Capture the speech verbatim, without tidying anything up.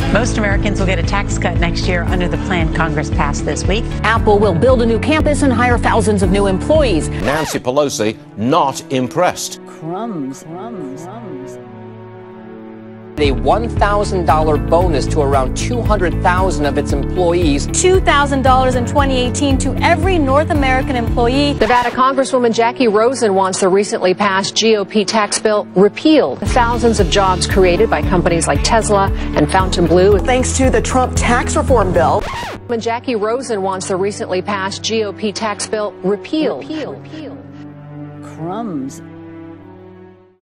Most Americans will get a tax cut next year under the plan Congress passed this week. Apple will build a new campus and hire thousands of new employees. Nancy Pelosi not impressed. Crumbs, crumbs, crumbs. A one thousand dollars bonus to around two hundred thousand of its employees. two thousand dollars in twenty eighteen to every North American employee. Nevada Congresswoman Jackie Rosen wants the recently passed G O P tax bill repealed. Thousands of jobs created by companies like Tesla and Fontainebleau. Thanks to the Trump tax reform bill. Jackie Rosen wants the recently passed G O P tax bill repealed. Repeal. Repeal. Crumbs.